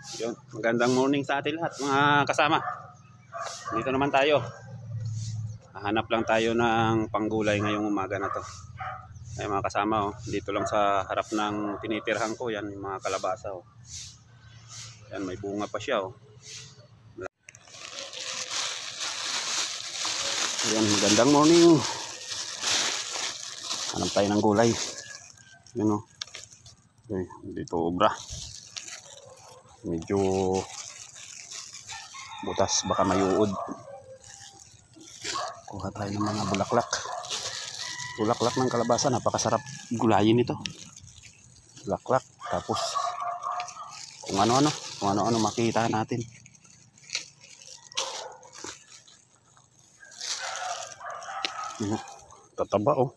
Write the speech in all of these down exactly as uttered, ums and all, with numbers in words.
Yun, magandang morning sa atin lahat mga kasama. Dito naman tayo. Hahanap lang tayo ng panggulay ngayong umaga na to. Ay mga kasama, oh, dito lang sa harap ng tinitirhan ko, yan yung mga kalabasa. Oh. Yan, may bunga pa siya. Oh. Yan, magandang morning. Hanap tayo ng gulay. Yan o. Oh. Okay, dito obra. Medyo butas, baka mayuod. Kuha tayo ng mga bulaklak. Bulaklak ng kalabasa, napakasarap gulayin ito. Bulaklak, tapos kung ano-ano, kung ano-ano makita natin. Tataba oh.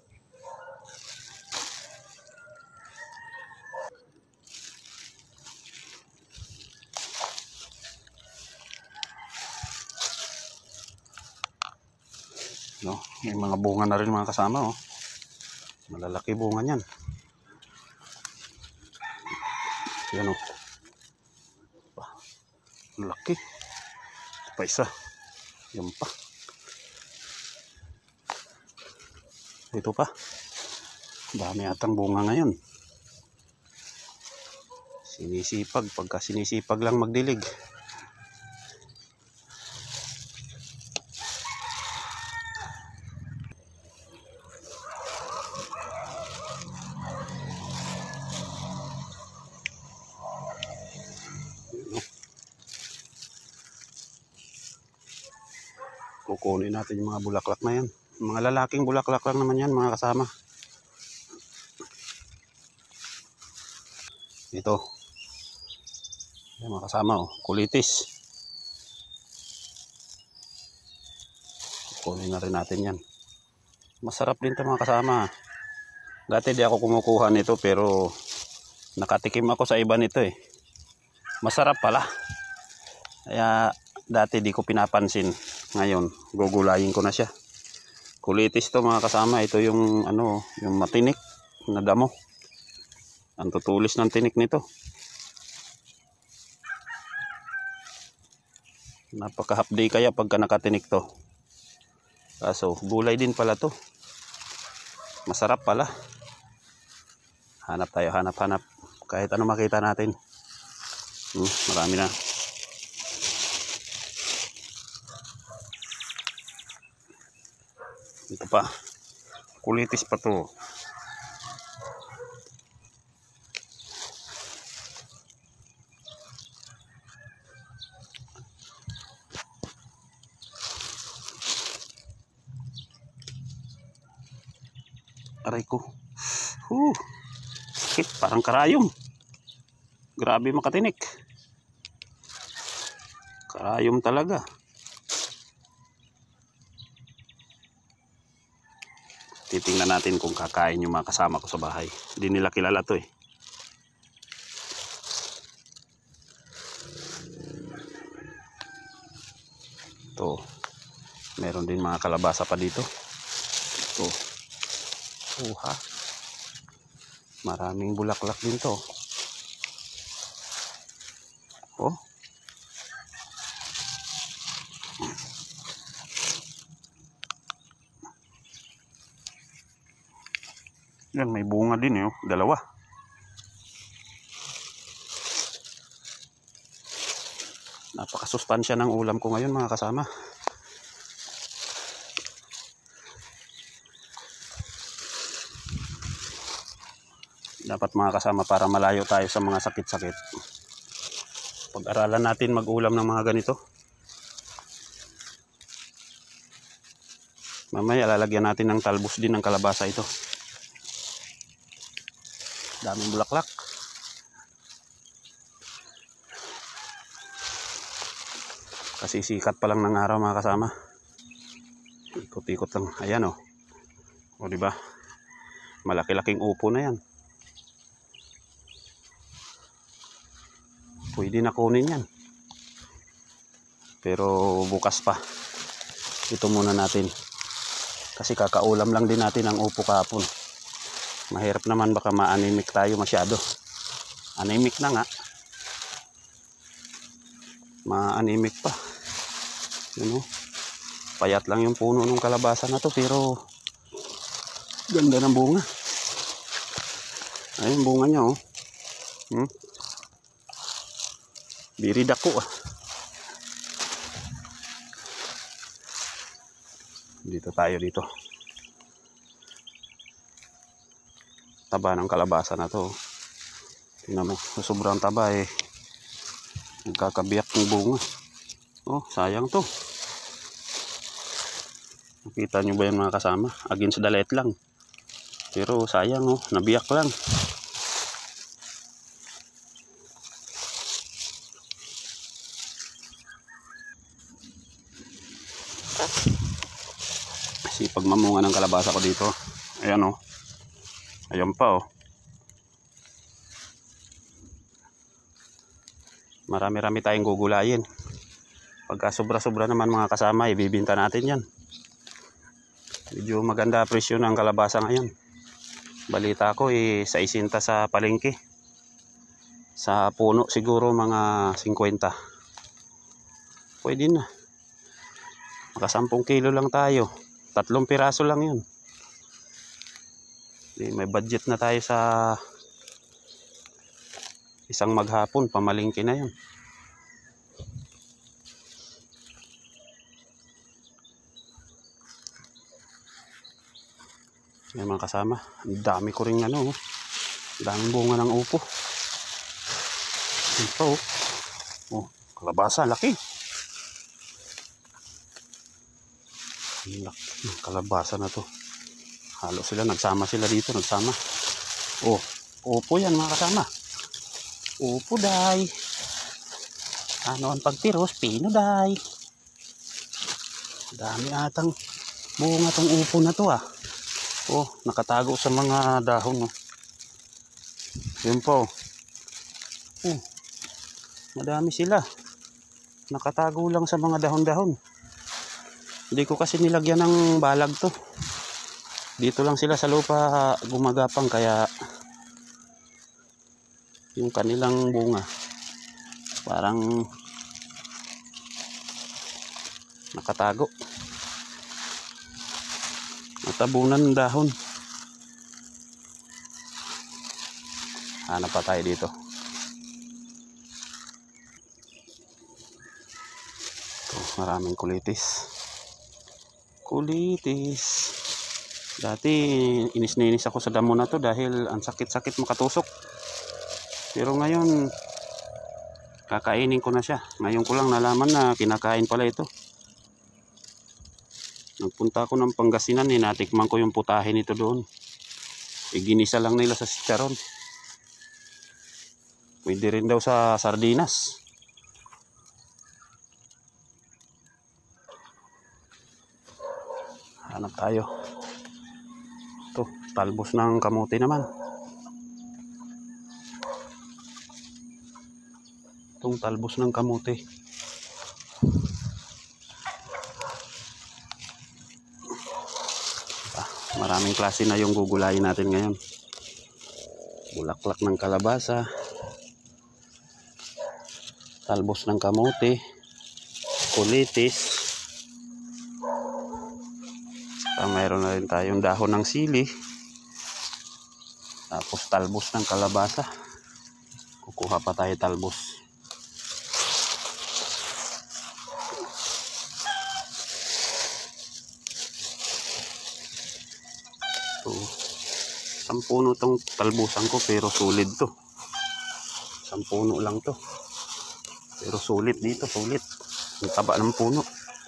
No, may mga bunga na rin mga kasama oh. Malalaki bunga niyan. Yan oh. Laki. Pa isa. Yan pa. Ito pa. Dami atang bunga ngayon. Sinisipag. Pagka sinisipag lang magdilig. Kukunin natin yung mga bulaklak na yan. Mga lalaking bulaklak lang naman yan mga kasama. Ito. Yan mga kasama oh. Kulitis. Kukunin na rin natin yan. Masarap din ito mga kasama. Dati di ako kumukuha nito pero nakatikim ako sa iba nito eh. Masarap pala. Kaya dati di ko pinapansin. Ngayon, gugulayin ko na siya. Kulitis to mga kasama. Ito yung ano, yung matinik na damo. Ang tutulis ng tinik nito. Napakahapdi kaya pagka nakatinik to. Kaso, gulay din pala to. Masarap pala. Hanap tayo, hanap-hanap. Kahit ano makita natin. Hmm, marami na. Ito pa. Kulitis pa to. Aray ko. Huh. Sakit. Parang karayom. Grabe makatinik. Karayom talaga. Titingnan natin kung kakain yung mga kasama ko sa bahay. Hindi nila kilala to eh. Ito. Meron din mga kalabasa pa dito. Ito. Uha. Maraming bulaklak din to. Oh. Yan, may bunga din eh, dalawa. Napakasustansya ng ulam ko ngayon mga kasama. Dapat mga kasama para malayo tayo sa mga sakit-sakit. Pag-aralan natin mag-ulam ng mga ganito. Mamaya lalagyan natin ng talbos din ng kalabasa ito. Daming bulaklak. Kasi sikat pa lang ng araw mga kasama. Ikot-ikot lang. Ayan oh. O diba? Malaki-laking upo na yan. Pwede na kunin yan. Pero bukas pa. Ito muna natin. Kasi kakaulam lang din natin ang upo kahapon. Mahirap naman baka ma-anemic tayo masyado. Anemic na nga. ma-anemic pa. Yun, oh. Payat lang yung puno ng kalabasa na to, pero ganda ng bunga. Ayun bunga niya, oh. Hmm? Biridako ah. Dito tayo dito. Taba ng kalabasa na to. Tingnan mo, sobrang taba eh. Nagkakabiyak ng bunga. Oh, sayang to. Nakita nyo ba yan mga kasama? Against the light lang. Pero sayang oh, nabiyak lang. Kasi pag mamunga ng kalabasa ko dito. Ayan oh. Ayan pa oh. Marami-rami tayong gugulayin. Pagka sobra-sobra naman mga kasama, ibibinta natin yan. Medyo maganda presyo ng kalabasa ngayon. Balita ko eh, sa isinta sa palengke. Sa puno siguro mga singkwenta. Pwede na. Maka sampung kilo lang tayo. Tatlong piraso lang yun. Eh, may budget na tayo sa isang maghapon, pamalingki na yun. Yan mga kasama, ang dami ko rin ano, daming bunga ng upo. Ito oh, oh kalabasa, laki. Laki ng kalabasa na to. Halo sila, nagsama sila dito, nagsama. Oh, upo yan mga kasama. Upo day. Ano ang pagtiros? Pino day. Dami atang bunga tong upo na to ah. Oh, nakatago sa mga dahon oh. Yun po. Oh, madami sila. Nakatago lang sa mga dahon-dahon. Hindi ko kasi nilagyan ng balag to. Dito lang sila sa lupa gumagapang kaya yung kanilang bunga parang nakatago, natabunan ng dahon. Hanap pa tayo dito. Ito, maraming kulitis. Kulitis. Dati inis na inis ako sa damo na to dahil ang sakit-sakit makatusok. Pero ngayon, kakainin ko na siya. Ngayon ko lang nalaman na kinakain pala ito. Nagpunta ako ng Pangasinan, eh, natikman ko yung putahe nito doon. Iginisa lang nila sa chicharon. Pwede rin daw sa sardinas. Hanap tayo. Ito, talbos ng kamote naman. Itong talbos ng kamote. Ah, maraming klase na yung gugulayin natin ngayon. Bulaklak ng kalabasa, talbos ng kamote, kulitis. Ah, mayroon na rin tayong dahon ng sili. Tapos talbos ng kalabasa. Kukuha pa tayo talbos. Isang puno tong talbusan ko pero sulit to. Isang puno lang to. Pero sulit dito, sulit. Ang taba ng puno.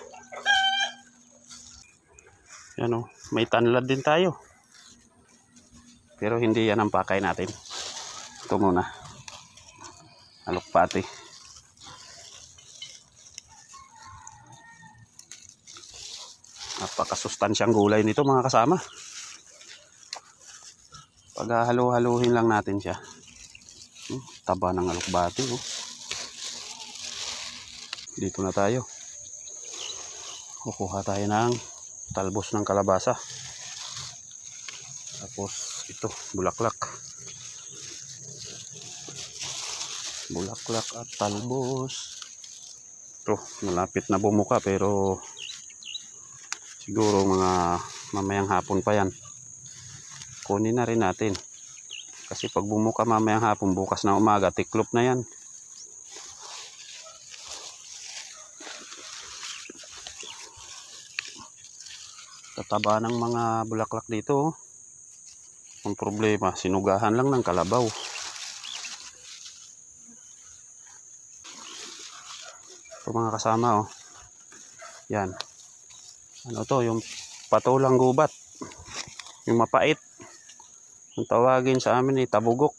Yan o, may tanlad din tayo. Pero hindi yan ang pakay natin. Ito muna. Alokpati. Napakasustansyang gulay nito mga kasama. Paghahalo-haluhin lang natin siya. Hmm, taba ng alokbati. Oh. Dito na tayo. Kukuha tayo ng talbos ng kalabasa. Tapos ito, bulaklak. Bulaklak at talbos. Ito, malapit na bumuka pero siguro mga mamayang hapon pa yan. Kunin na rin natin. Kasi pag bumuka mamayang hapon, bukas na umaga, tiklop na yan. Tataba ng mga bulaklak dito. Oh. Ang problema, sinugahan lang ng kalabaw. Ito mga kasama, oh. Yan. Ano to, yung patulang gubat. Yung mapait. Ang tawagin sa amin ay tabugok.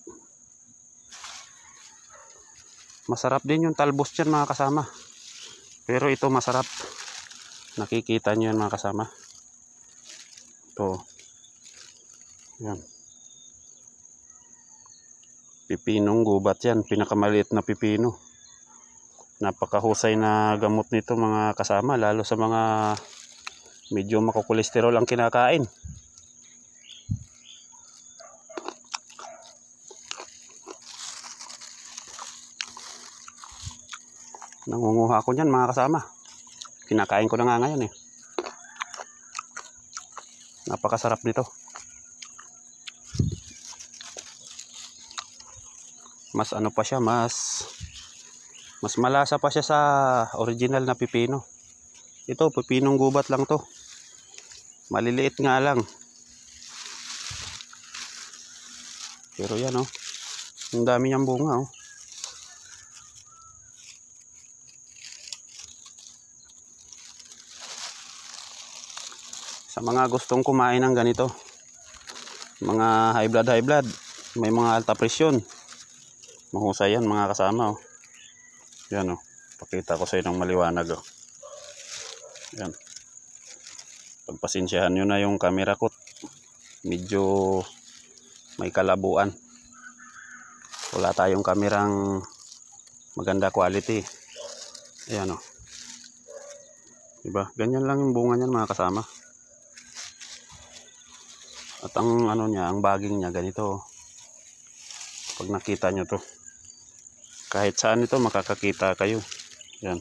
Masarap din yung talbos dyan mga kasama. Pero ito masarap. Nakikita nyo yan mga kasama. Ito. Yan. Pipinong gubat yan. Pinakamaliit na pipino. Napakahusay na gamot nito mga kasama. Lalo sa mga medyo makukolesterol ang kinakain. Nangunguha ako niyan mga kasama. Kinakain ko na nga ngayon eh. Napakasarap nito. Mas ano pa siya, mas mas malasa pa siya sa original na pipino. Ito, pipinong gubat lang to. Maliliit nga lang. Pero yan oh. Ang dami niyang bunga oh. Sa mga gustong kumain ng ganito, mga high blood high blood, may mga alta presyon, mahusay yan mga kasama oh. Yan oh, pakita ko sa inyo ng maliwanag oh. Yan. Pagpasensyahan nyo na yung camera ko, medyo may kalabuan. Wala tayong kamerang maganda quality. Ayan oh. Diba? Ganyan lang yung bunga niyan mga kasama. At ang ano niya, ang baging niya ganito. Pag nakita nyo to, kahit saan ito makakakita kayo. Yan.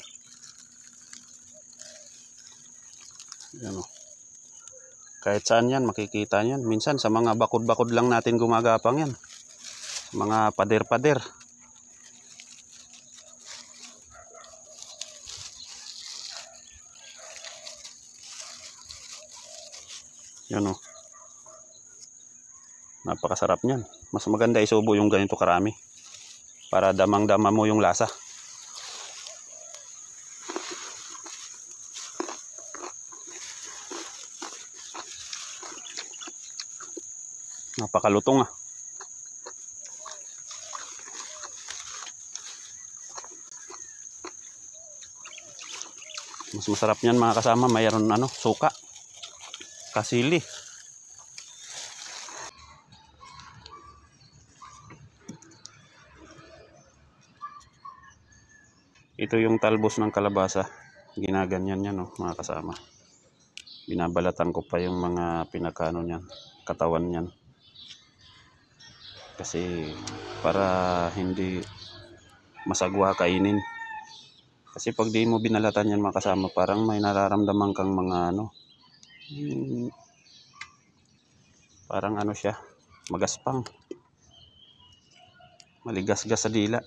Yan o. Kahit saan yan makikita yan. Minsan sa mga bakod-bakod lang natin gumagapang yan. Mga pader-pader. Yan o. Napakasarap niyan. Mas maganda isubo yung ganito karami para damang-dama mo yung lasa. Napakalutong ah. Mas masarap niyan mga kasama, mayroon ano, suka, kasili. Ito yung talbos ng kalabasa. Ginaganyan yan oh, mga kasama. Binabalatan ko pa yung mga pinakano niyan, katawan niyan. Kasi para hindi masagwa kainin. Kasi pag di mo binalatan yan mga kasama, parang may nararamdaman kang mga ano, hmm, parang ano siya, magaspang, maligasgas sa dila.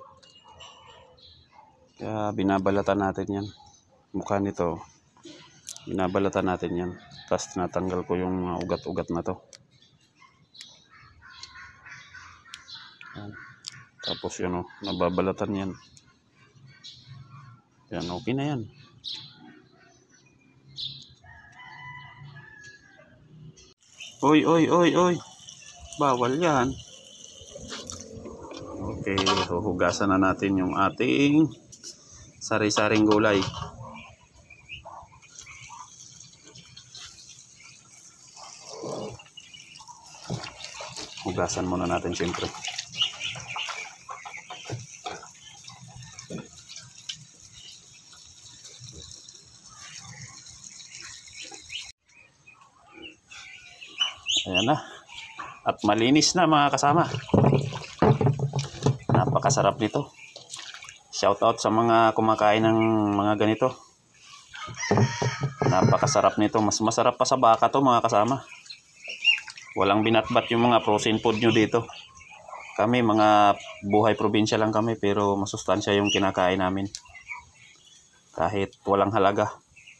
Kaya binabalatan natin yan. Mukha nito, binabalatan natin yan. Tapos tinatanggal ko yung ugat-ugat na to. Yan. Tapos yun o, nababalatan yan. Yan, okay na yan. Oy, oy, oy, oy. Bawal yan. Okay, huhugasan na natin yung ating sari-saring gulay. Hugasan muna natin siyempre. Ayan na. At malinis na mga kasama. Napakasarap nito. Shoutout sa mga kumakain ng mga ganito. Napakasarap nito. Mas masarap pa sa baka to mga kasama. Walang binatbat yung mga frozen food nyo dito. Kami mga buhay probinsya lang kami, pero masustansya yung kinakain namin. Kahit walang halaga.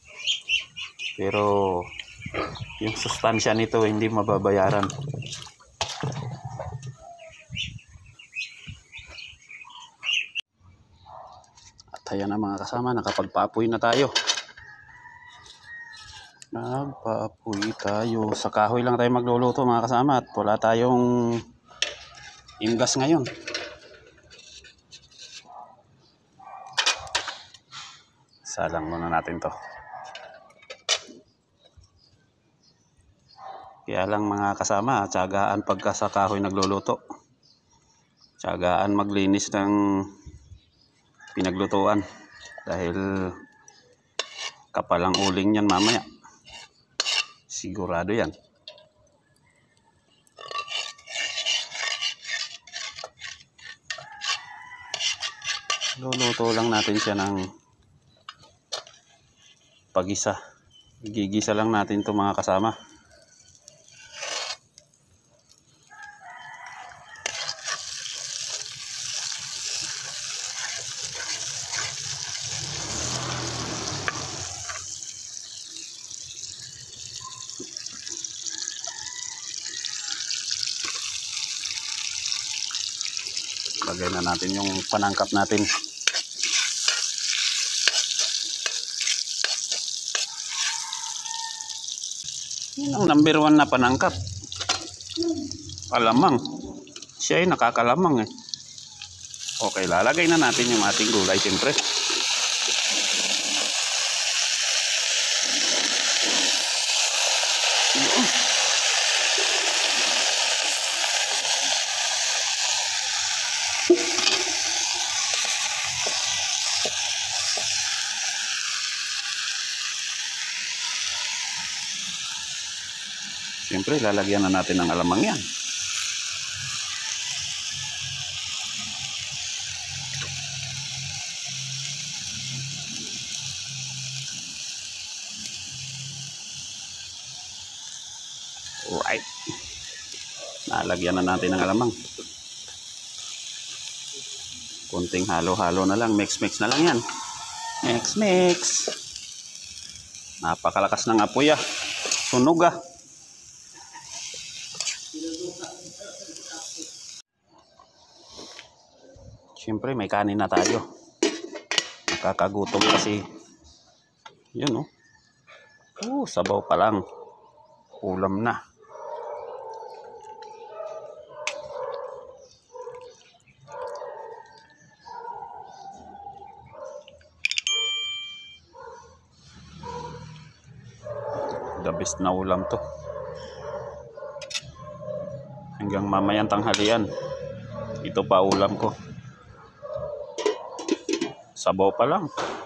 Pero yung sustansya nito hindi mababayaran. At ayan na mga kasama, nakapagpaapoy na tayo. Nagpaapoy tayo. Sa kahoy lang tayo magluluto mga kasama, at wala tayong ingas ngayon. Salang muna natin to. Kaya lang mga kasama, tiyagaan pagka sa kahoy nagluluto. Tiyagaan maglinis ng pinaglutuan. Dahil kapalang uling yan mamaya. Sigurado yan. Luluto lang natin siya ng pag-isa. Gigisa lang natin to mga kasama. Lagay na natin yung panangkap natin. Yan ang number one na panangkap. Alamang. Siya ay nakakalamang eh. Okay, lalagay na natin yung ating gulay siyempre. Siyempre, lalagyan na natin ng alamang yan. Alright. Nalagyan na natin ng alamang. Kunting halo-halo na lang. Mix-mix na lang yan. Mix-mix. Napakalakas ng apoy ah. Sunog ah. Siyempre may kanin na tayo. Nakakagutom kasi. Yun oh. Oh, sabaw pa lang. Ulam na. The best na ulam to. Hanggang mamayang tanghalian. Ito pa ulam ko. Sabaw pa lang.